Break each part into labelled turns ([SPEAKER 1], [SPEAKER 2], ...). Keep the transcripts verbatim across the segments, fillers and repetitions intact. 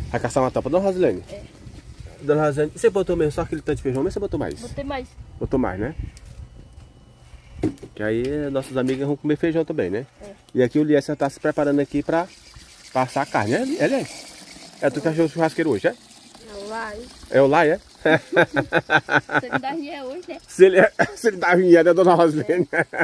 [SPEAKER 1] Vai caçar uma tampa, dona Rosilene?
[SPEAKER 2] É.
[SPEAKER 1] Dona Rosilene, você botou mesmo só aquele tanto de feijão, mas você botou mais?
[SPEAKER 2] Botei mais.
[SPEAKER 1] Botou mais, né? Que aí nossas amigas vão comer feijão também, né?
[SPEAKER 2] É.
[SPEAKER 1] E aqui o Liessa tá se preparando aqui pra passar a carne, né? É, é, é tu que achou o churrasqueiro hoje, é?
[SPEAKER 2] É o Lai.
[SPEAKER 1] É o Lai, é?
[SPEAKER 2] Se ele dá rinha hoje, né?
[SPEAKER 1] Se ele, se ele dá rinha, né, dona Rosilene?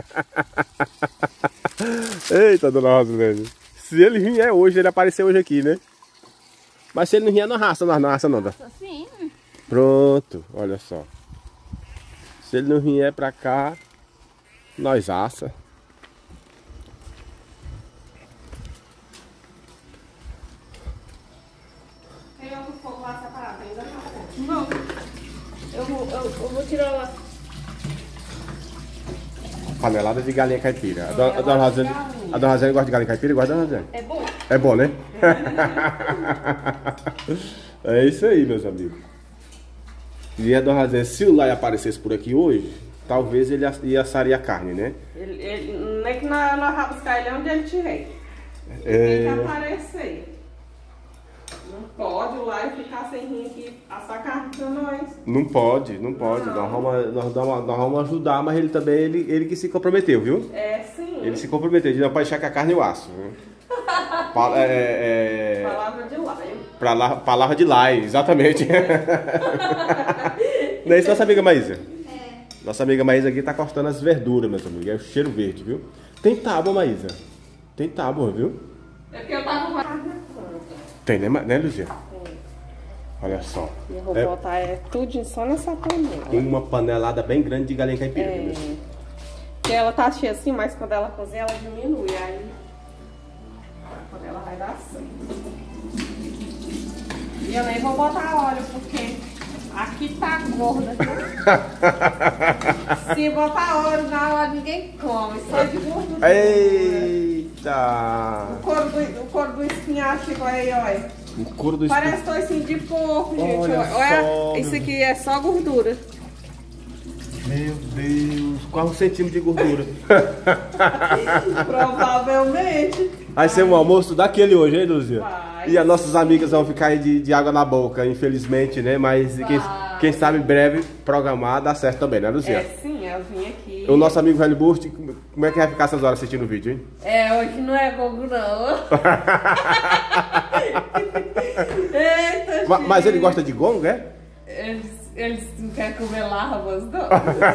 [SPEAKER 1] Eita, dona Rosilene. Se ele rinha hoje, ele apareceu hoje aqui, né? Mas se ele não rinha, não raça, não, não raça não, dá.
[SPEAKER 2] Sim.
[SPEAKER 1] Pronto, olha só. Se ele não vier pra cá, nós assa.
[SPEAKER 3] Tem outro fogo lá separado, ainda não.
[SPEAKER 2] Não. Eu vou, eu, eu vou tirar lá.
[SPEAKER 1] Panelada de galinha caipira. A dona, a dona Rosilene, a dona Rosilene gosta de galinha caipira? Gosta da Rosilene?
[SPEAKER 2] É bom?
[SPEAKER 1] É bom, né? É isso aí, meus amigos. E a dona Rosilene, se o Lai aparecesse por aqui hoje, talvez ele ia assaria a carne, né?
[SPEAKER 3] Ele, ele, não é que nós, nós vamos buscar ele onde ele estiver.
[SPEAKER 1] É...
[SPEAKER 3] Tem que aparecer. Não pode lá e ficar sem rir aqui, assar carne pra nós.
[SPEAKER 1] Não pode, não pode. Nós vamos, nós, vamos, nós vamos ajudar, mas ele também, ele, ele que se comprometeu, viu?
[SPEAKER 3] É, sim.
[SPEAKER 1] Ele se comprometeu, de não pode deixar que a carne eu aço. Pa, é, é,
[SPEAKER 3] Palavra de laio.
[SPEAKER 1] pra lá, palavra de Lai, exatamente. Não é isso, nossa amiga Maísa?
[SPEAKER 2] É.
[SPEAKER 1] Nossa amiga Maísa aqui tá cortando as verduras, meus amigos. É o cheiro verde, viu? Tem tábua, Maísa. Tem tábua, viu?
[SPEAKER 3] É porque eu tava com a carne pronta.
[SPEAKER 1] Tem, né, né Luzia? Olha só.
[SPEAKER 3] Eu vou
[SPEAKER 1] É
[SPEAKER 3] botar é, tudo só nessa panela.
[SPEAKER 1] uma panelada bem grande de galinha caipira.
[SPEAKER 3] É.
[SPEAKER 1] Viu?
[SPEAKER 3] Porque ela tá cheia assim, mas quando ela cozinha, ela diminui. Aí, quando ela vai dar certo. E eu nem vou botar óleo, porque aqui tá gorda. Se botar óleo na hora, ninguém come. Só de gordura.
[SPEAKER 1] Eita!
[SPEAKER 3] O couro do, o couro do espinhaço igual aí, olha.
[SPEAKER 1] O couro do
[SPEAKER 3] Parece toicinho de porco, gente.
[SPEAKER 1] Olha
[SPEAKER 3] Olha,
[SPEAKER 1] só,
[SPEAKER 3] olha isso aqui é só gordura.
[SPEAKER 1] Meu Deus, quase um centímetro de gordura.
[SPEAKER 3] Provavelmente.
[SPEAKER 1] Vai ser um almoço daquele hoje, hein, Luzia?
[SPEAKER 3] Vai.
[SPEAKER 1] E as nossas amigas vão ficar aí de, de água na boca, infelizmente, né? Mas quem, quem sabe em breve programar dá certo também, né, Luzia?
[SPEAKER 3] É, sim, eu vim aqui.
[SPEAKER 1] O nosso amigo Velho Burst, como é que vai ficar essas horas assistindo o vídeo, hein?
[SPEAKER 3] É, hoje não é gongo, não. Eita,
[SPEAKER 1] Ma- Mas ele gosta de gongo, é?
[SPEAKER 3] Eles, eles não querem comer larvas, não.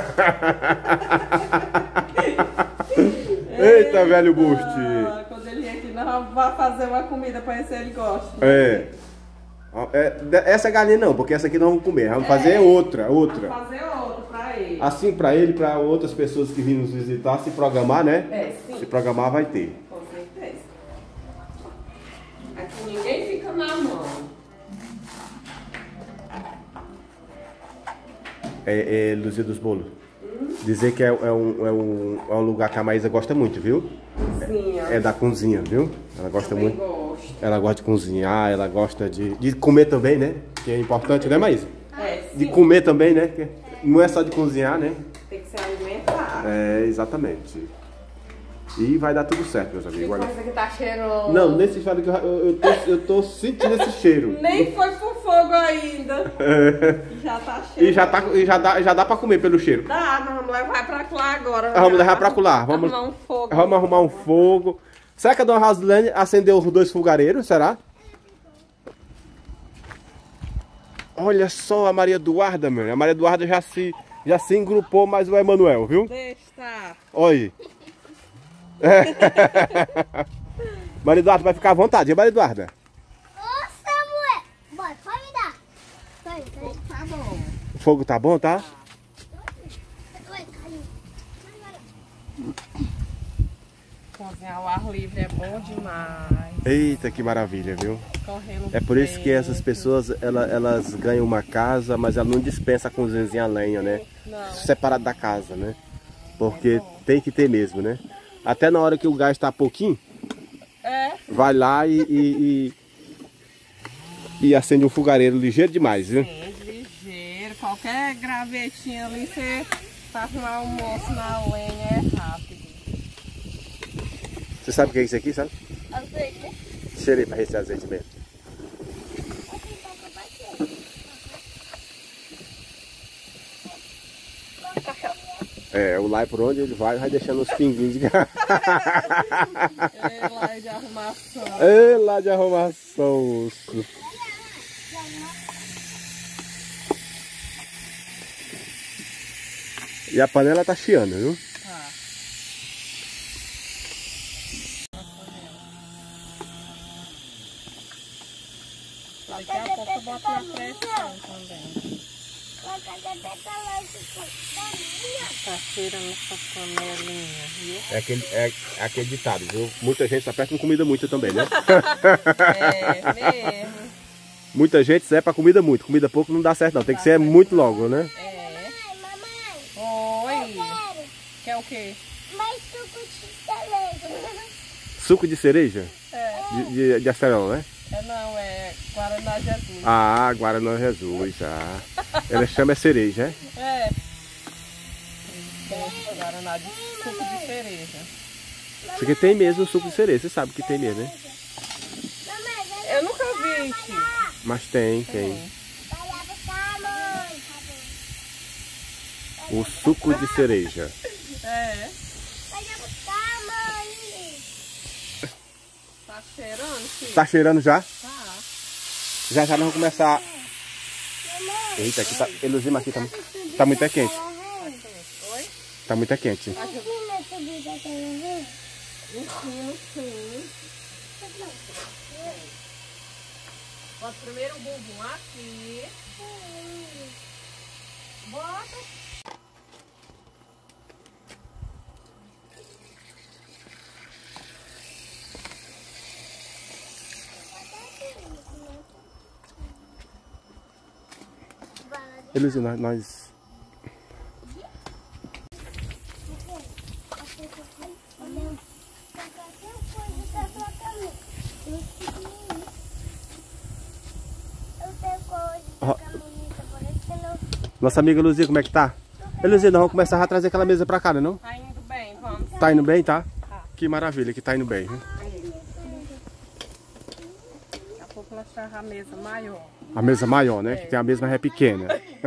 [SPEAKER 1] Eita, Velho Burst!
[SPEAKER 3] Ah, quando ele vem aqui, nós vamos fazer uma comida pra ver se ele gosta.
[SPEAKER 1] É. É, essa galinha não, porque essa aqui nós vamos comer. Vamos fazer outra, outra.
[SPEAKER 3] Vamos fazer outro pra ele.
[SPEAKER 1] Assim pra ele, pra outras pessoas que virem nos visitar, se programar, né?
[SPEAKER 3] É, sim.
[SPEAKER 1] Se programar vai ter.
[SPEAKER 3] Com certeza. Aqui ninguém fica na mão.
[SPEAKER 1] É, é Luzia dos Bolos. Hum? Dizer que é, é, um, é, um, é um lugar que a Maísa gosta muito, viu?
[SPEAKER 3] Cozinha.
[SPEAKER 1] É da cozinha, viu? Ela gosta
[SPEAKER 3] Também
[SPEAKER 1] muito.
[SPEAKER 3] gosto.
[SPEAKER 1] Ela gosta de cozinhar, ela gosta de, de comer também, né? Que é importante, né, Maísa?
[SPEAKER 3] É, sim.
[SPEAKER 1] De comer também, né? Que não é só de cozinhar, né?
[SPEAKER 3] Tem que se alimentar.
[SPEAKER 1] É, exatamente. E vai dar tudo certo, meus
[SPEAKER 3] Que
[SPEAKER 1] amigos. Olha.
[SPEAKER 3] coisa que tá cheirando.
[SPEAKER 1] Não, nesse fala que eu, eu, eu, tô, eu tô sentindo esse cheiro.
[SPEAKER 3] Nem foi pro fogo ainda. Já tá cheio.
[SPEAKER 1] E já, tá, e já, dá, já dá pra comer pelo cheiro.
[SPEAKER 3] Dá, nós vamos levar pra lá agora.
[SPEAKER 1] Vamos levar pra lá. Vamos
[SPEAKER 3] arrumar um fogo.
[SPEAKER 1] Vamos arrumar um fogo. Será que a dona Rosilene acendeu os dois fogareiros? Será? Olha só a Maria Eduarda, meu. A Maria Eduarda já se, já se engrupou mais o Emanuel, viu?
[SPEAKER 3] Deixa, tá.
[SPEAKER 1] Olha aí. Maria Eduarda vai ficar à vontade, hein, Maria Eduarda?
[SPEAKER 4] Ô, Samuel! Bora, pode me dar. Peraí, peraí.
[SPEAKER 3] Tá bom.
[SPEAKER 1] O fogo tá bom, tá?
[SPEAKER 4] Oi, caiu.
[SPEAKER 3] Cozinhar ao ar livre é bom demais.
[SPEAKER 1] Eita, que maravilha, viu?
[SPEAKER 3] Correndo
[SPEAKER 1] É por isso que essas
[SPEAKER 3] vento.
[SPEAKER 1] pessoas, ela- elas ganham uma casa, mas ela não dispensa a cozinha a lenha, né?
[SPEAKER 3] Não.
[SPEAKER 1] Separado da casa, né? Porque tem que ter mesmo, né? Até na hora que o gás tá pouquinho,
[SPEAKER 3] É.
[SPEAKER 1] vai lá e, e, e, e acende um fogareiro ligeiro demais, viu?
[SPEAKER 3] Sim, ligeiro. Qualquer gravetinha ali, você faz um almoço na lenha, é rápido.
[SPEAKER 1] Você sabe o que é isso aqui, sabe?
[SPEAKER 2] Azeite, né?
[SPEAKER 1] Cheirei pra receber azeite mesmo. É, o Lai por onde ele vai, vai deixando os pinguinhos de
[SPEAKER 3] É lá de arrumação.
[SPEAKER 1] É lá de arrumação, osso. E a panela tá chiando, viu?
[SPEAKER 3] Tá. Daqui a pouco eu boto na pressão também. Tá cheirando essa panelinha, viu?
[SPEAKER 1] É aquele, é, é aquele ditado, viu? Muita gente só perde com comida muita também, né?
[SPEAKER 3] É mesmo.
[SPEAKER 1] Muita gente serve pra comida muito, comida pouco não dá certo não, tem que ser muito logo, né?
[SPEAKER 3] É. Oi. Quer o quê?
[SPEAKER 4] Mais suco de cereja.
[SPEAKER 1] Suco de cereja?
[SPEAKER 3] É.
[SPEAKER 1] De, de, de acerol, né?
[SPEAKER 3] É não, é Guaraná Jesus.
[SPEAKER 1] Ah, Guaraná Jesus, ah. Ela chama é cereja, é?
[SPEAKER 3] É. Tem Guaraná de suco de cereja.
[SPEAKER 1] Isso aqui tem mesmo suco de cereja, você sabe que tem mesmo, né?
[SPEAKER 3] Eu nunca vi, Chico.
[SPEAKER 1] Mas tem, tem. O suco de cereja.
[SPEAKER 3] É.
[SPEAKER 4] Vai buscar, mãe.
[SPEAKER 3] Tá cheirando, Chico?
[SPEAKER 1] Tá cheirando já?
[SPEAKER 3] Tá.
[SPEAKER 1] Já já nós vamos começar. Eita, aqui tá. Eluzima aqui tá, tá muito é quente.
[SPEAKER 3] Oi?
[SPEAKER 1] Tá muito é quente.
[SPEAKER 3] Ensino sim. Bota primeiro o bumbum aqui. Bota.
[SPEAKER 1] Eluzima, nós. Nossa amiga Luzia, como é que tá? Luzia, nós vamos começar a trazer aquela mesa pra cá, não?
[SPEAKER 3] Tá indo bem, vamos.
[SPEAKER 1] Tá indo bem, tá?
[SPEAKER 3] Tá.
[SPEAKER 1] Que maravilha que tá indo bem. Viu?
[SPEAKER 3] Daqui a pouco nós traz a mesa maior.
[SPEAKER 1] A mesa maior, né? Que tem a mesa mais é pequena.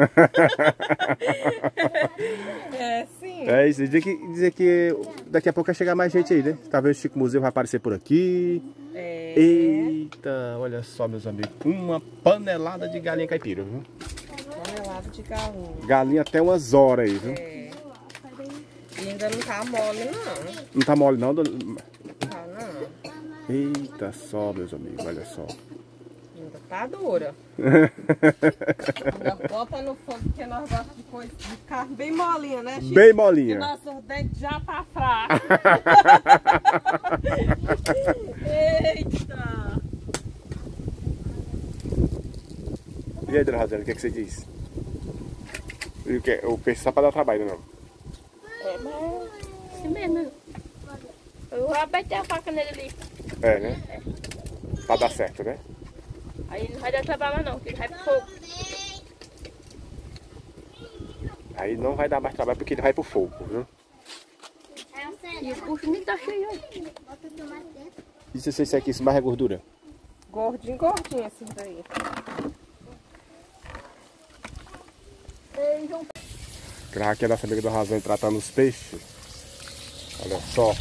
[SPEAKER 3] É, sim.
[SPEAKER 1] É isso, dizer que, dizer que daqui a pouco vai chegar mais gente aí, né? Talvez o Chico Museu vai aparecer por aqui.
[SPEAKER 3] É.
[SPEAKER 1] Eita, olha só, meus amigos. Uma panelada de galinha caipira, viu?
[SPEAKER 3] Tonelada de galinha.
[SPEAKER 1] Galinha até umas horas aí, viu?
[SPEAKER 3] É. E ainda não tá mole, não.
[SPEAKER 1] Não tá mole não, dona...
[SPEAKER 3] Tá, não.
[SPEAKER 1] Eita só, meus amigos, olha só.
[SPEAKER 3] Ainda tá dura. Ainda bota no fogo, porque nós gostamos de coisa de carne bem molinha, né, Chico?
[SPEAKER 1] Bem
[SPEAKER 3] E
[SPEAKER 1] molinha.
[SPEAKER 3] nossos dentes já tá fraco. Eita!
[SPEAKER 1] E aí, dona Rosana, o que, é que você diz? O, que, o peixe só pra dar trabalho, não?
[SPEAKER 2] É, mas assim mesmo. Eu vou apertar a faca nele ali.
[SPEAKER 1] É, né? Pra dar certo, né?
[SPEAKER 2] Aí não vai dar trabalho não, porque ele vai pro fogo.
[SPEAKER 1] Aí não vai dar mais trabalho porque ele vai pro fogo, viu?
[SPEAKER 2] E o bucho nem tá cheio aí.
[SPEAKER 1] E se você aqui, isso mais é gordura?
[SPEAKER 3] Gordinho, gordinho esses daí.
[SPEAKER 1] Grava aqui a nossa amiga do Razão tratando os peixes. Olha só.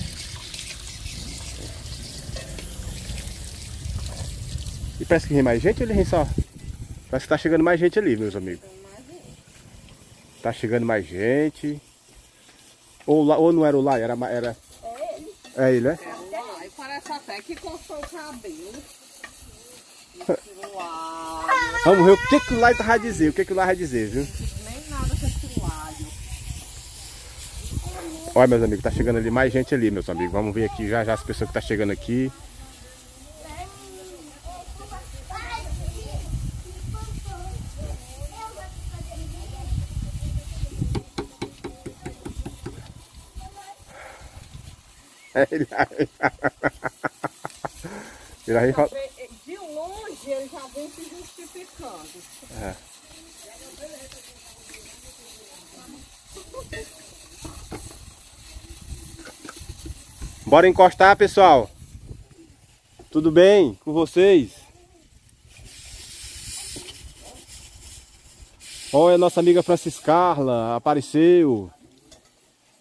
[SPEAKER 1] E parece que vem mais gente ou ele vem só? Parece que tá chegando mais gente ali, meus amigos. Tá chegando mais gente. Ou, lá, ou não era o lá, era... era...
[SPEAKER 2] É ele.
[SPEAKER 1] É ele, né?
[SPEAKER 3] Ai, parece até que cortou o cabelo. Uau!
[SPEAKER 1] Vamos ver o que, que o Lai vai dizer, o que, que o Lai vai dizer, viu?
[SPEAKER 3] Nem nada com esse alho.
[SPEAKER 1] Olha, meus amigos, tá chegando ali mais gente ali, meus amigos. Vamos ver aqui já já as pessoas que tá chegando aqui. É, ele aí. Ele aí fala...
[SPEAKER 3] De longe ele já vem se justificando.
[SPEAKER 1] É. Bora encostar, pessoal. Tudo bem com vocês? Olha, a nossa amiga Franciscarla apareceu.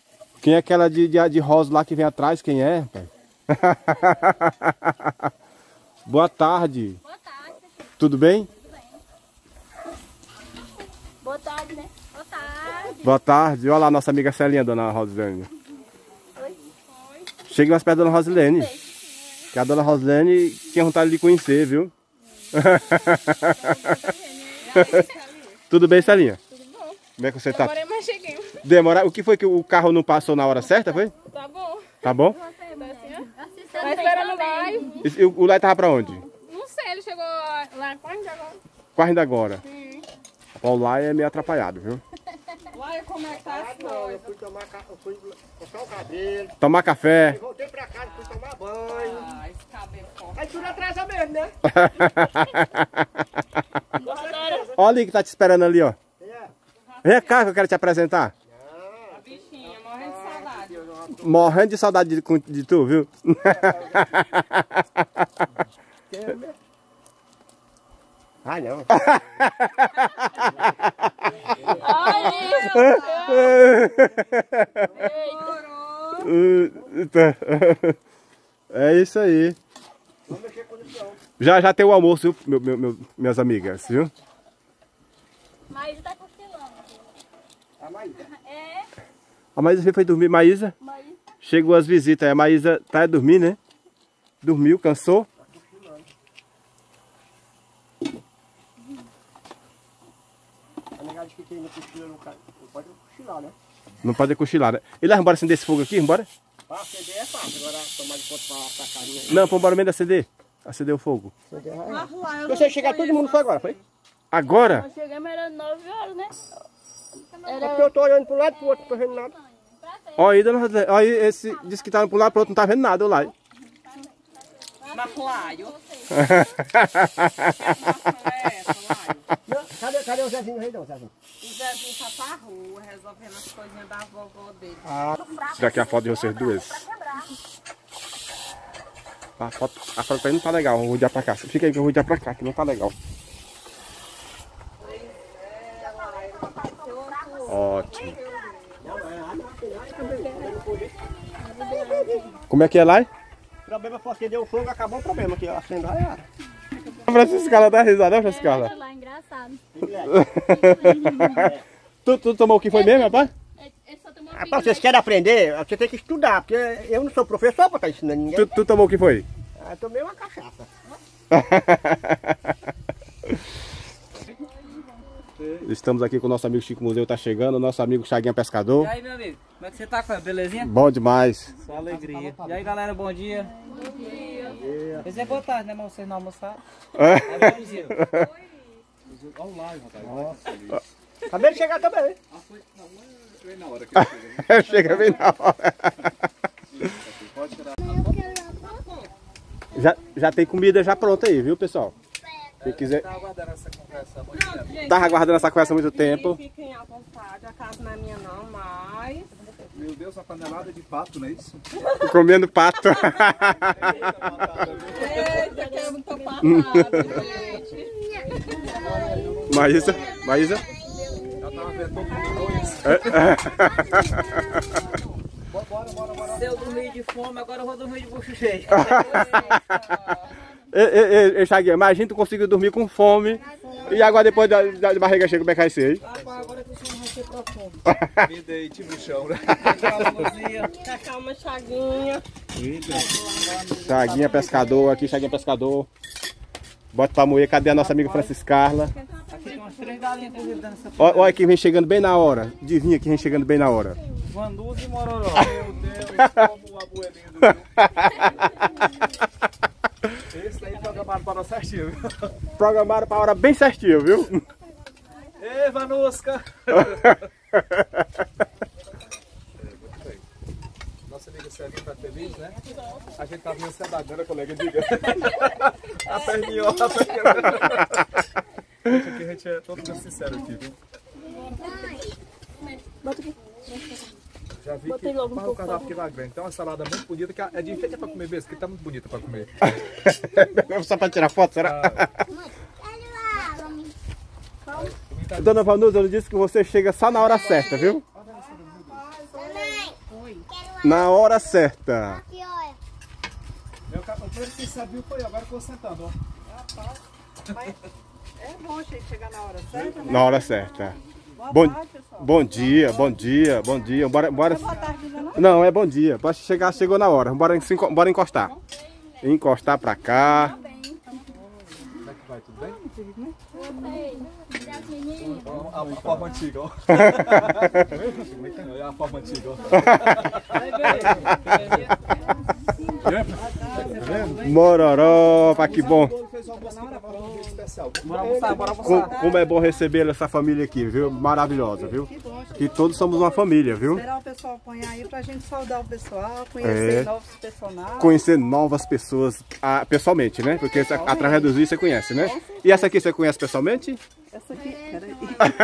[SPEAKER 1] Quem é aquela de, de, de rosa lá que vem atrás? Quem é, pai? Boa tarde.
[SPEAKER 4] Boa tarde.
[SPEAKER 1] Tudo bem?
[SPEAKER 4] Tudo bem. Boa tarde, né? Boa tarde.
[SPEAKER 1] Boa tarde. Olha lá a nossa amiga Celinha, dona Rosilene.
[SPEAKER 4] Oi.
[SPEAKER 1] Chegue mais perto da dona Rosilene. Que a dona Rosilene tinha vontade de lhe conhecer, viu? Tudo bem, Celinha?
[SPEAKER 2] Tudo bom?
[SPEAKER 1] Como é que você tá?
[SPEAKER 2] Demorei, mas cheguei.
[SPEAKER 1] Demora. O que foi que o carro não passou na hora certa, foi?
[SPEAKER 2] Tá bom.
[SPEAKER 1] Tá bom?
[SPEAKER 2] Tá assim, ó. Tá esperando lá. e-
[SPEAKER 1] E o Lai tava pra onde?
[SPEAKER 2] Não sei, ele chegou lá quando agora.
[SPEAKER 1] Quase ainda agora.
[SPEAKER 2] Hum.
[SPEAKER 1] O Lai é meio atrapalhado, viu?
[SPEAKER 3] Olha como é que tá as coisas.
[SPEAKER 5] Eu fui tomar ca- eu fui coçar o cabelo,
[SPEAKER 1] Tomar café.
[SPEAKER 5] voltei pra casa, fui tomar banho.
[SPEAKER 3] Ah, esse cabelo forte.
[SPEAKER 5] Aí tudo atrasa mesmo, né?
[SPEAKER 1] Olha ali que tá te esperando ali, ó.
[SPEAKER 5] É.
[SPEAKER 1] Vem cá que eu quero te apresentar.
[SPEAKER 3] A bichinha, morrendo de saudade.
[SPEAKER 1] Morrendo de saudade de, de tu, viu?
[SPEAKER 5] Ah, não.
[SPEAKER 1] É isso aí. Já já tem o almoço, viu, meu, meu, meu, minhas amigas, viu?
[SPEAKER 4] Maísa tá cochilando.
[SPEAKER 5] A Maísa.
[SPEAKER 4] É,
[SPEAKER 1] A Maísa foi dormir. Maísa,
[SPEAKER 4] Maísa.
[SPEAKER 1] chegou as visitas. A Maísa tá dormindo, né? Dormiu, cansou.
[SPEAKER 5] A negada de que quem não cochila não cai- não pode cochilar, né?
[SPEAKER 1] Não pode cochilar, né? E lá, bora acender esse fogo aqui, bora?
[SPEAKER 5] Pra acender é fácil, agora tomar de conta pra, pra carinha.
[SPEAKER 1] Não, vamos embora mesmo acender. Acender o fogo.
[SPEAKER 3] Mas lá eu
[SPEAKER 5] Você
[SPEAKER 3] não
[SPEAKER 5] chegar, todo
[SPEAKER 3] conheço
[SPEAKER 5] mundo foi agora, foi?
[SPEAKER 1] Agora?
[SPEAKER 4] Nós chegamos, era nove horas, né?
[SPEAKER 5] É porque eu tô olhando pro lado e pro outro, não tô vendo nada.
[SPEAKER 1] Olha aí, dona Rosilene. Olha aí, esse disse que tá pro lado pro outro, não tá vendo nada, olha lá.
[SPEAKER 3] Mas Laio.
[SPEAKER 5] Não, cadê, cadê o Zezinho aí, não, Zezinho?
[SPEAKER 3] O Zezinho tá pra rua, resolvendo as coisinhas da vovó dele.
[SPEAKER 1] Tirar aqui a foto de vocês duas. A foto, a foto aí não tá legal, eu vou rodear pra cá. Fica aí que eu vou rodear pra cá, que não tá legal. Ótimo. Como é que é lá?
[SPEAKER 5] O problema foi acender o fogo, acabou o problema aqui, ó. Acender já era.
[SPEAKER 1] A Franciscala dá risada, não, Franciscala?
[SPEAKER 4] Lá, engraçado.
[SPEAKER 1] Tu, tu tomou o que foi mesmo, rapaz?
[SPEAKER 4] Ele só tomou
[SPEAKER 5] Rapaz, vocês querem aprender, você tem que estudar, porque eu não sou professor pra estar ensinando ninguém.
[SPEAKER 1] Tu, tu tomou o que foi?
[SPEAKER 5] Ah, eu tomei uma cachaça.
[SPEAKER 1] Estamos aqui com o nosso amigo Chico Museu, tá chegando, o nosso amigo Chaguinha Pescador.
[SPEAKER 6] E aí, meu amigo, como é que você tá, cara? Belezinha?
[SPEAKER 1] Bom demais.
[SPEAKER 6] Só alegria. E aí, galera, bom dia. Bom dia. Esse é boa tarde, né, mas vocês não almoçaram?
[SPEAKER 1] É.
[SPEAKER 6] É bom dia.
[SPEAKER 5] Olha o live, rapaz. Acabei de chegar também.
[SPEAKER 1] Chega bem na hora. Já, já tem comida já pronta aí, viu, pessoal? Quem quiser.
[SPEAKER 6] Tá aguardando essa conversa.
[SPEAKER 1] Tava aguardando essa conversa há muito tempo.
[SPEAKER 3] Fiquem à vontade, a casa não é minha não, mas...
[SPEAKER 7] Meu Deus, uma panelada de pato, não é isso?
[SPEAKER 1] Comendo pato.
[SPEAKER 3] Eita, que eu não tô passada, gente.
[SPEAKER 1] Maísa, Maísa.
[SPEAKER 7] Já tava vendo todo mundo isso.
[SPEAKER 6] Se eu dormir de fome, agora eu vou dormir de bucho cheio.
[SPEAKER 1] Ei, ei, ei, Chaguinha, imagina tu conseguiu dormir com fome. E agora depois da, da barriga cheia, como é que vai ser, hein?
[SPEAKER 6] Rapaz, agora que o senhor vai ser profundo.
[SPEAKER 7] Me deite no chão, né?
[SPEAKER 3] Calma, Chaguinha.
[SPEAKER 1] Chaguinha Pescador, aqui Chaguinha Pescador. Bota pra moer, cadê a nossa amiga Francis Carla?
[SPEAKER 6] Aqui tem umas três galinhas, inclusive, dando essa
[SPEAKER 1] Olha, olha quem vem chegando bem na hora. Adivinha quem vem chegando bem na hora.
[SPEAKER 6] Vanduz e Mororó.
[SPEAKER 7] Meu Deus, como o abuelinho do Esse daí programado para nós certinho, viu?
[SPEAKER 1] Programaram pra hora bem certinho, viu?
[SPEAKER 7] Ei, Vanusca! Nossa amiga Celinha tá feliz, né? A gente tá meio ansiedade, né, colega? Diga. A perninha, ó, a perninha. Gente, aqui a gente é todo mundo sincero aqui, viu? Já vi que mas o casal aqui lá grande. Tem uma salada muito bonita, que é de enfeite pra comer mesmo, que tá muito bonita pra comer.
[SPEAKER 1] Só pra tirar foto, será?
[SPEAKER 7] Ah,
[SPEAKER 1] Dona Vanusa, ela disse que você chega só na hora certa, viu? Na hora certa.
[SPEAKER 4] Aqui, olha.
[SPEAKER 7] Meu cara, o primeiro que você viu foi eu, agora que eu vou sentando, ó.
[SPEAKER 3] Mas é bom chegar na hora certa, né?
[SPEAKER 1] Na hora certa.
[SPEAKER 3] Boa
[SPEAKER 1] Bom,
[SPEAKER 3] tarde, pessoal.
[SPEAKER 1] bom dia, bom dia, bom dia. Bora, bora.
[SPEAKER 3] Boa tarde, não?
[SPEAKER 1] Não, é bom dia. Pode chegar, chegou na hora. Bora, se enco- bora encostar. Encostar pra cá.
[SPEAKER 7] Como é que vai? Tudo bem? A, a forma antiga, ó. É a forma antiga, ó.
[SPEAKER 1] Mororó, pá, que bom.
[SPEAKER 7] Fez um almoço aqui pra nós, um vídeo especial.
[SPEAKER 6] Bora almoçar, bora
[SPEAKER 1] Com-
[SPEAKER 6] almoçar.
[SPEAKER 1] Como é bom receber essa família aqui, viu? Maravilhosa, viu? Que todos somos uma família, viu?
[SPEAKER 3] Esperar o pessoal põe aí pra gente saudar o pessoal, conhecer
[SPEAKER 1] É.
[SPEAKER 3] novos personagens.
[SPEAKER 1] Conhecer novas pessoas ah, pessoalmente, né? Porque essa- através dos vídeos você conhece, né? E essa aqui você conhece pessoalmente?
[SPEAKER 3] Essa aqui, peraí.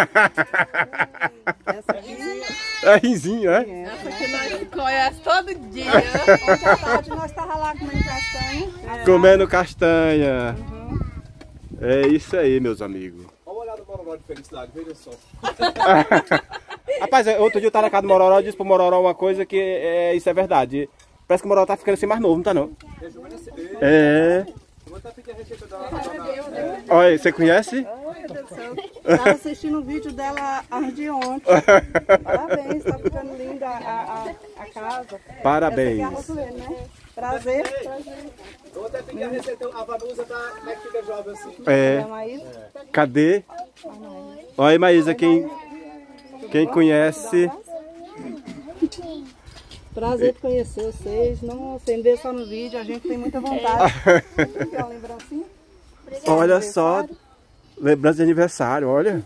[SPEAKER 3] Essa aqui,
[SPEAKER 1] É Rinzinho, é?
[SPEAKER 2] Essa que nós conhecemos todo dia.
[SPEAKER 3] ontem à tarde nós estávamos lá comendo castanha.
[SPEAKER 1] Comendo castanha. É isso aí, meus amigos.
[SPEAKER 7] Olha o olhar do Mororó de felicidade, veja só.
[SPEAKER 1] Rapaz, outro dia eu tava na casa do Mororó e disse pro Mororó uma coisa que é, isso é verdade. Parece que o Mororó tá ficando assim mais novo, não tá não? É.
[SPEAKER 7] Vou até pedir a receita da dona.
[SPEAKER 1] Olha, você conhece?
[SPEAKER 3] Estava assistindo o vídeo dela antes de ontem. Parabéns, tá ficando linda a, a, a casa.
[SPEAKER 1] Parabéns.
[SPEAKER 3] Essa aqui é a Rosuene, né? Prazer.
[SPEAKER 7] Eu vou até pedir a receita, a Vanusa pra como é que fica jovem assim.
[SPEAKER 1] É.
[SPEAKER 3] Chama aí.
[SPEAKER 1] Cadê? Olha aí, Maísa, quem, quem conhece.
[SPEAKER 3] Prazer de conhecer vocês. Não sem ver só no vídeo, a gente tem muita vontade. Quer uma lembrancinha?
[SPEAKER 1] Olha só. Lembrança de aniversário, olha.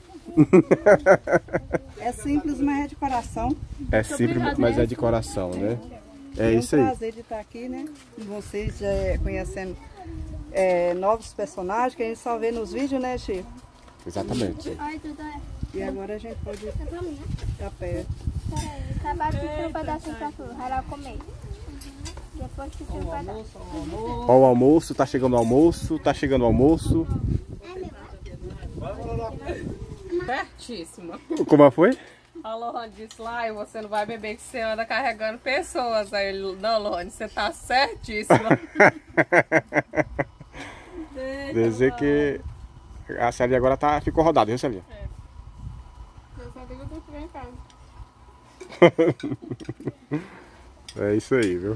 [SPEAKER 3] É simples, mas é de coração.
[SPEAKER 1] É simples, mas é de coração, né? É isso
[SPEAKER 3] É um
[SPEAKER 1] aí.
[SPEAKER 3] prazer de estar aqui, né? Com vocês é, conhecendo é, novos personagens que a gente só vê nos vídeos, né, Chico?
[SPEAKER 1] Exatamente.
[SPEAKER 4] Olha, tudo é.
[SPEAKER 3] E agora a gente pode
[SPEAKER 4] É pra mim, né?
[SPEAKER 3] estar perto.
[SPEAKER 4] Peraí, acabaram de ter um pedacinho pra tu. Vai lá comer. Depois que tu vai dar.
[SPEAKER 1] Ó o almoço, tá chegando o almoço, tá chegando o almoço.
[SPEAKER 2] Certíssima.
[SPEAKER 1] Como foi?
[SPEAKER 2] A Lohane disse lá, e você não vai beber que você anda carregando pessoas. Aí ele, não, Lohane, você tá certíssima.
[SPEAKER 1] Dizer que a Célia agora tá, ficou rodada, viu, Célia?
[SPEAKER 2] Eu só digo que eu tiver em casa.
[SPEAKER 1] É isso aí, viu?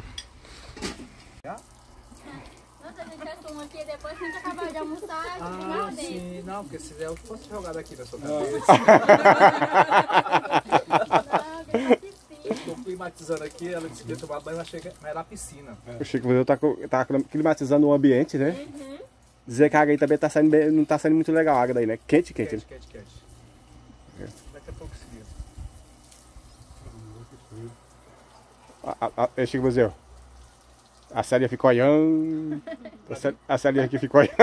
[SPEAKER 4] Nossa, a gente faz um aqui, depois que a gente acabar de almoçar, a gente
[SPEAKER 7] Ah,
[SPEAKER 4] vai dentro.
[SPEAKER 7] sim. Não, porque se der, eu fosse jogado aqui na sua cabeça. Eu tô climatizando aqui, ela disse que ia tomar banho, mas achei que era a piscina.
[SPEAKER 1] O Chico Museu tá, co- tá climatizando o ambiente, né? Dizer que a água aí também tá saindo bem, não tá saindo muito legal a água daí, né? Quente, quente.
[SPEAKER 7] Quente, quente, quente. Daqui a pouco seguiu.
[SPEAKER 1] A, a, a, é, Chico Museu. A Célia ficou olhando. A Célia, a Célia aqui ficou olhando.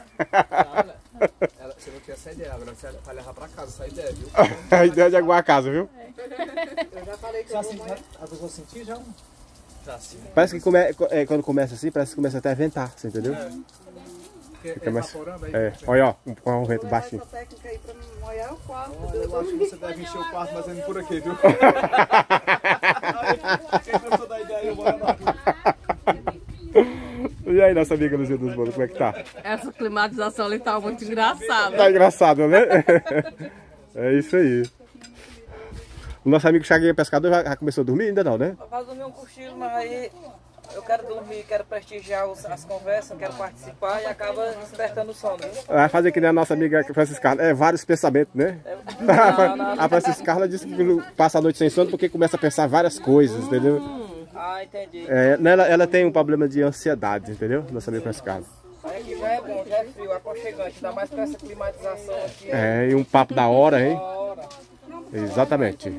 [SPEAKER 7] Ela, você não tinha essa ideia, agora você vai levar pra casa essa ideia, viu?
[SPEAKER 1] A ideia de aguar a casa, viu?
[SPEAKER 3] Eu já falei que
[SPEAKER 7] Já
[SPEAKER 3] eu vou
[SPEAKER 7] senti,
[SPEAKER 3] mais.
[SPEAKER 7] já, eu vou sentir já? Já sim.
[SPEAKER 1] Parece que come, é, quando começa assim, parece que começa até a ventar, você entendeu?
[SPEAKER 7] Porque
[SPEAKER 1] Fica mais-
[SPEAKER 7] evaporando aí.
[SPEAKER 1] É, olha, ó, um, um vento
[SPEAKER 3] Vou levar
[SPEAKER 1] baixinho.
[SPEAKER 3] essa técnica aí pra molhar o quarto.
[SPEAKER 7] Olha, eu acho que você deve encher o quarto, mas é por aqui, viu? Quem gostou da ideia, eu vou levar.
[SPEAKER 1] E aí, nossa amiga Luzia dos Bolos, como é que tá?
[SPEAKER 2] Essa climatização ali tá muito engraçada.
[SPEAKER 1] Tá engraçado, né? É isso aí. O nosso amigo Chaguinha Pescador já, já começou a dormir? Ainda não, né?
[SPEAKER 6] Vai dormir um cochilo, mas aí eu quero dormir, quero prestigiar os- as conversas, quero participar e acaba despertando o sono, né?
[SPEAKER 1] Vai fazer que nem a nossa amiga Francisca Carla. É, vários pensamentos, né?
[SPEAKER 6] Não, não, não.
[SPEAKER 1] A Francisca Carla disse que não passa a noite sem sono porque começa a pensar várias coisas, entendeu?
[SPEAKER 6] Ah, entendi.
[SPEAKER 1] É, ela, ela tem um problema de ansiedade, entendeu? Nossa amiga Francisca Carla.
[SPEAKER 6] Aí aqui já é bom, já é frio, aconchegante, ainda mais com essa climatização aqui.
[SPEAKER 1] É, e um papo da hora, hein?
[SPEAKER 6] Hora.
[SPEAKER 1] Exatamente.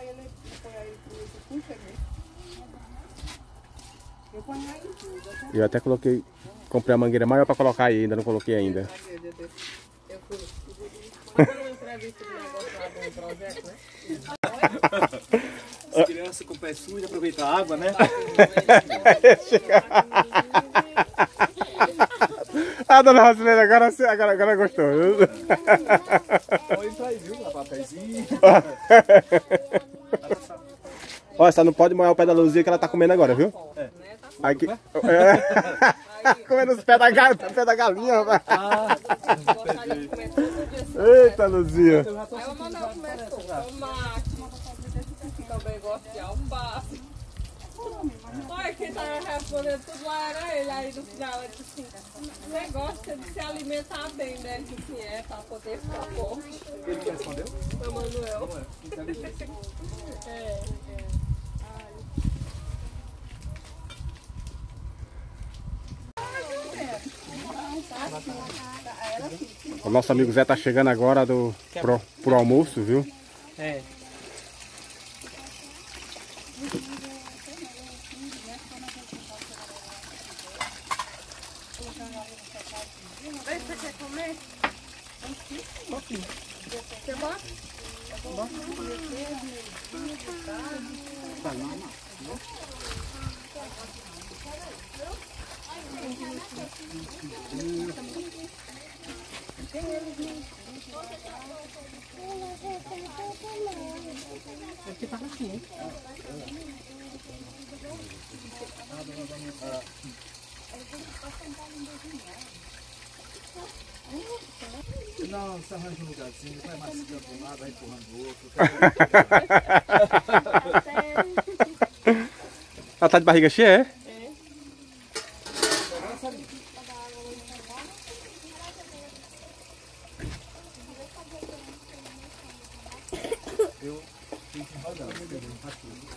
[SPEAKER 1] Eu até coloquei, comprei a mangueira maior pra colocar aí, ainda não coloquei ainda.
[SPEAKER 5] As crianças com o pé sujo, aproveitam a água, né?
[SPEAKER 1] Ah, dona Rosileira, agora, você- agora, agora gostou. viu?
[SPEAKER 7] Olha isso aí, viu? Lavar pezinho.
[SPEAKER 1] Olha, só não pode molhar o pé da Luzia que ela tá comendo agora, viu? É. Aqui. É. Comendo os pés da, ga... pé da galinha, rapaz. Ah, eita, Luzia.
[SPEAKER 2] Aí eu mandei comer tomate. Também gosto de alface. Olha, quem tá respondendo tudo lá era ele. Aí no final ele disse assim: você gosta de se alimentar bem, né? Ele disse assim: é, pra poder ficar forte.
[SPEAKER 7] Ele que respondeu?
[SPEAKER 2] Foi o Manuel. É.
[SPEAKER 1] O nosso amigo Zé tá chegando agora do, pro, pro almoço, viu?
[SPEAKER 6] É.
[SPEAKER 2] Você quer comer? Um pouquinho. Você bota?
[SPEAKER 3] Aqui tá assim.
[SPEAKER 7] Não, você arranja um lugarzinho, vai mascando de um lado, vai empurrando do outro.
[SPEAKER 1] Ela tá de barriga cheia, é?
[SPEAKER 7] Eu fiz enrolando, peguei um patinho.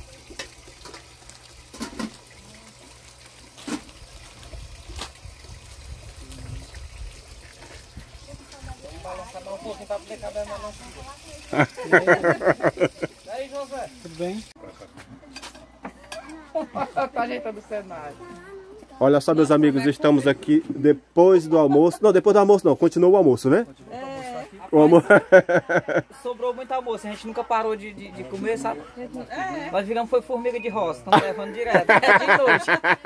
[SPEAKER 6] Balançar um pouquinho pra poder caber na nossa. E aí, José?
[SPEAKER 7] Tudo bem?
[SPEAKER 6] Tá ajeitando o cenário.
[SPEAKER 1] Olha só, meus amigos, estamos aqui depois do almoço. Não, depois do almoço não, continua o almoço, né?
[SPEAKER 6] É.
[SPEAKER 1] O almoço.
[SPEAKER 6] Sobrou muito almoço, a gente nunca parou de, de, de comer, sabe? É. Nós viramos foi formiga de roça, estamos levando direto. É de noite.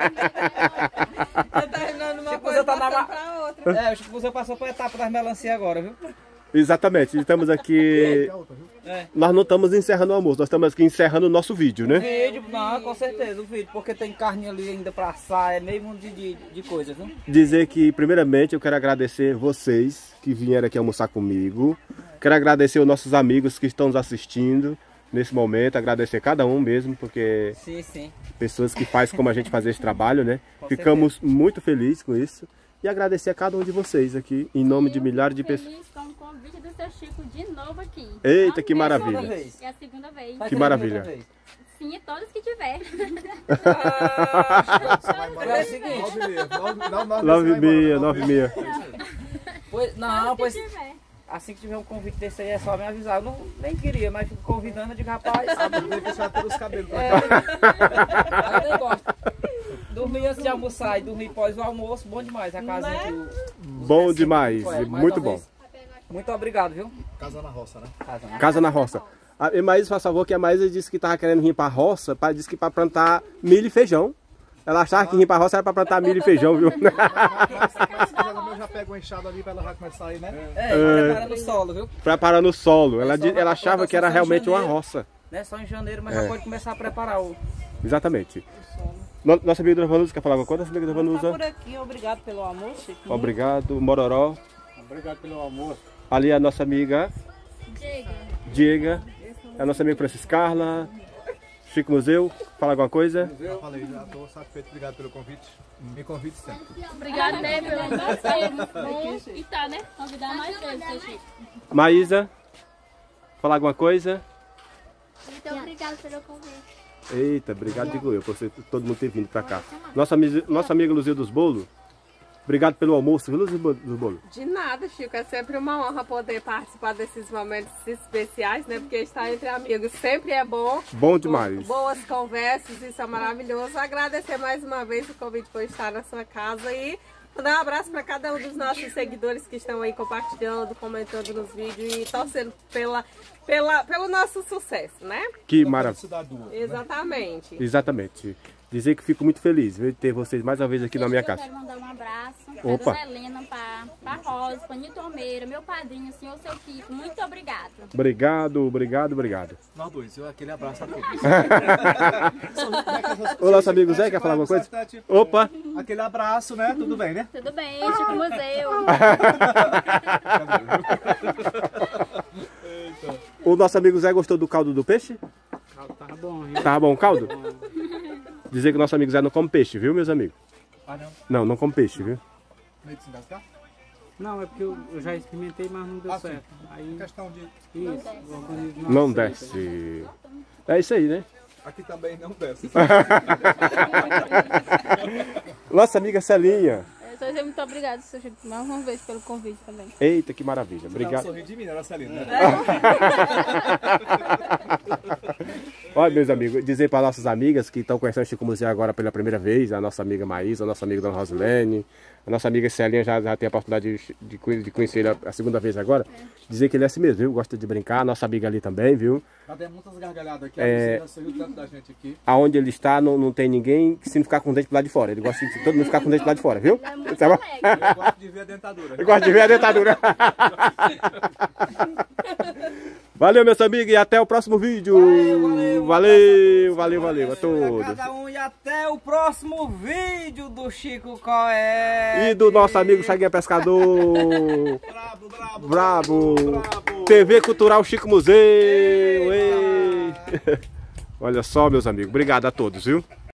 [SPEAKER 2] Tá terminando uma
[SPEAKER 6] Chico
[SPEAKER 2] coisa
[SPEAKER 6] tá na
[SPEAKER 2] passando
[SPEAKER 6] ma-
[SPEAKER 2] pra outra.
[SPEAKER 6] É, o Chico Buzão passou por etapa das melancia agora, viu?
[SPEAKER 1] Exatamente, estamos aqui.
[SPEAKER 6] É.
[SPEAKER 1] Nós não estamos encerrando o almoço, nós estamos aqui encerrando o nosso vídeo,
[SPEAKER 6] O
[SPEAKER 1] né?
[SPEAKER 6] vídeo, não, com certeza, o vídeo, porque tem carne ali ainda pra assar, é meio mundo de, de, de coisa, viu?
[SPEAKER 1] Dizer que, primeiramente, eu quero agradecer vocês que vieram aqui almoçar comigo. Quero agradecer os nossos amigos que estão nos assistindo nesse momento, agradecer cada um mesmo, porque
[SPEAKER 6] Sim, sim.
[SPEAKER 1] pessoas que fazem como a gente fazer esse trabalho, né?
[SPEAKER 6] Com
[SPEAKER 1] Ficamos muito felizes com isso. E agradecer a cada um de vocês aqui, em nome de milhares de pessoas.
[SPEAKER 8] Feliz com o convite do seu Chico de novo aqui.
[SPEAKER 1] Eita, que
[SPEAKER 8] Amei.
[SPEAKER 1] maravilha.
[SPEAKER 6] Segunda vez.
[SPEAKER 8] É a segunda vez.
[SPEAKER 6] Vai
[SPEAKER 1] Que
[SPEAKER 6] ter
[SPEAKER 1] maravilha.
[SPEAKER 6] outra vez.
[SPEAKER 8] Sim, todos que tiver.
[SPEAKER 6] Ah, é o seguinte,
[SPEAKER 7] Nove e meia. Nove- não, nove
[SPEAKER 1] Nove e
[SPEAKER 7] você vai
[SPEAKER 1] meia,
[SPEAKER 7] embora,
[SPEAKER 1] nove e meia.
[SPEAKER 6] pois, não,
[SPEAKER 8] Todos
[SPEAKER 6] pois
[SPEAKER 8] que tiver.
[SPEAKER 6] assim que tiver um convite desse aí é só me avisar. Eu não, nem queria, mas fico convidando, eu digo, rapaz,
[SPEAKER 7] Aproveita que você vai ter os cabelos pra
[SPEAKER 6] é,
[SPEAKER 7] cá.
[SPEAKER 6] eu nem gosto. Dormir antes de almoçar e dormir pós o almoço, bom demais. A casa aqui, o-
[SPEAKER 1] Bom demais,
[SPEAKER 6] é, mais
[SPEAKER 1] muito
[SPEAKER 6] uma
[SPEAKER 1] bom.
[SPEAKER 6] vez, muito obrigado, viu?
[SPEAKER 7] Casa na roça, né?
[SPEAKER 6] Casa, né?
[SPEAKER 1] Casa na roça. A Maísa, faz favor, que a Maísa disse que estava querendo vir para a roça, pra, disse que para plantar milho e feijão. Ela achava que vir para a roça era para plantar milho e feijão, viu?
[SPEAKER 7] Mas se quiser também, eu já pego uma enxada ali pra ela já começar aí, né?
[SPEAKER 6] É, preparando o solo, viu?
[SPEAKER 1] Preparando o solo. Ela,
[SPEAKER 6] É só
[SPEAKER 1] di- ela
[SPEAKER 6] na
[SPEAKER 1] achava que era
[SPEAKER 6] plantação
[SPEAKER 1] realmente
[SPEAKER 6] de
[SPEAKER 1] uma
[SPEAKER 6] janeiro.
[SPEAKER 1] roça.
[SPEAKER 6] Né? Só em janeiro, mas
[SPEAKER 1] É.
[SPEAKER 6] já pode começar a preparar o...
[SPEAKER 1] Exatamente. No- Nossa amiga Dona Vanusa, quer falar alguma coisa? Nossa amiga Dona
[SPEAKER 3] Tá
[SPEAKER 1] Vanusa?
[SPEAKER 3] por aqui, obrigado pelo almoço, Chico.
[SPEAKER 1] Obrigado, Mororó.
[SPEAKER 7] Obrigado pelo almoço.
[SPEAKER 1] Ali a nossa amiga
[SPEAKER 8] Diga.
[SPEAKER 1] Diega. A nossa amiga Francis Carla. Chico Museu, fala alguma coisa?
[SPEAKER 7] Já falei, já tô satisfeito. Obrigado pelo convite. Me convide sempre.
[SPEAKER 8] Obrigada, né, pelo mais vezes. Bom, e tá, né? Convidar mais vezes, seu Chico.
[SPEAKER 1] Maísa, falar alguma coisa?
[SPEAKER 4] Muito obrigada pelo convite.
[SPEAKER 1] Eita, obrigado, digo eu, por você, todo mundo ter vindo pra cá. Nossa, ami- nossa amiga Luzia dos Bolos, obrigado pelo almoço, viu, Luzia dos Bolos?
[SPEAKER 2] De nada, Chico. É sempre uma honra poder participar desses momentos especiais, né? Porque estar entre amigos sempre é bom.
[SPEAKER 1] Bom demais.
[SPEAKER 2] Boas conversas, isso é maravilhoso. Agradecer mais uma vez o convite por estar na sua casa e mandar um abraço para cada um dos nossos seguidores que estão aí compartilhando, comentando nos vídeos e torcendo pela, pela, pelo nosso sucesso, né?
[SPEAKER 1] Que maravilha.
[SPEAKER 7] Cidade do outro.
[SPEAKER 2] Exatamente.
[SPEAKER 1] Exatamente. Dizer que fico muito feliz de ter vocês mais uma vez aqui na minha
[SPEAKER 8] Eu
[SPEAKER 1] casa.
[SPEAKER 8] quero mandar um abraço pra
[SPEAKER 1] Opa.
[SPEAKER 8] Dona Helena, pra, pra Rosa, pra Nilton Almeida, meu padrinho, senhor seu Kiko, muito obrigado.
[SPEAKER 1] Obrigado, obrigado, obrigado.
[SPEAKER 7] Nós dois, eu aquele abraço a todos.
[SPEAKER 1] O nosso amigo Zé quer falar alguma coisa? Opa!
[SPEAKER 7] Aquele abraço, né? Tudo bem, né?
[SPEAKER 8] Tudo bem, Chico Museu.
[SPEAKER 1] O nosso amigo Zé gostou do caldo do peixe?
[SPEAKER 5] Tava bom, viu?
[SPEAKER 1] Tava bom o caldo? Dizer que o nosso amigo Zé não come peixe, viu, meus amigos?
[SPEAKER 7] Ah, não?
[SPEAKER 1] Não, não come peixe, viu?
[SPEAKER 7] Meio de se engasgar?
[SPEAKER 5] Não, é porque eu, eu já experimentei, mas não deu
[SPEAKER 7] Ah, sim.
[SPEAKER 5] certo. Aí,
[SPEAKER 7] Questão de...
[SPEAKER 5] isso, o organismo
[SPEAKER 1] Não
[SPEAKER 5] aceita.
[SPEAKER 1] desce. É isso aí, né?
[SPEAKER 7] Aqui também não desce.
[SPEAKER 1] Nossa amiga Celinha.
[SPEAKER 8] Eu só dizer muito obrigado, seu Chico, mais uma vez pelo convite também.
[SPEAKER 1] Eita, que maravilha.
[SPEAKER 7] Não,
[SPEAKER 1] Obrigado.
[SPEAKER 7] sorri de mim, era Celina.
[SPEAKER 1] Olha, meus amigos, dizer para nossas amigas que estão conhecendo o Chico Museu agora pela primeira vez, a nossa amiga Maísa, a nossa amiga Dona Rosilene, a nossa amiga Celinha já, já tem a oportunidade de, de, de conhecer ele a, a segunda vez agora. Dizer que ele é assim mesmo, viu? Gosta de brincar, a nossa amiga ali também, viu?
[SPEAKER 7] Já deu muitas gargalhadas aqui,
[SPEAKER 1] É.
[SPEAKER 7] a já sorriu tanto da gente aqui.
[SPEAKER 1] Aonde ele está, não, não tem ninguém que se não ficar com o dente pro lado de fora. Ele gosta de todo mundo ficar com o dente pro lado de fora, viu?
[SPEAKER 8] É muito
[SPEAKER 1] Tá bom?
[SPEAKER 8] alegre.
[SPEAKER 7] Eu gosto de ver a dentadura.
[SPEAKER 1] Eu gosto de ver a dentadura. Valeu, meus amigos, e até o próximo vídeo.
[SPEAKER 6] Valeu,
[SPEAKER 1] valeu, valeu, valeu a todos.
[SPEAKER 6] Cada um e até o próximo vídeo do Chico Coé.
[SPEAKER 1] E do nosso amigo Chaguinha Pescador.
[SPEAKER 7] Brabo, brabo,
[SPEAKER 1] Brabo.
[SPEAKER 7] brabo.
[SPEAKER 1] T V Cultural Chico Museu. Ei. Olha só, meus amigos. Obrigado a todos, viu?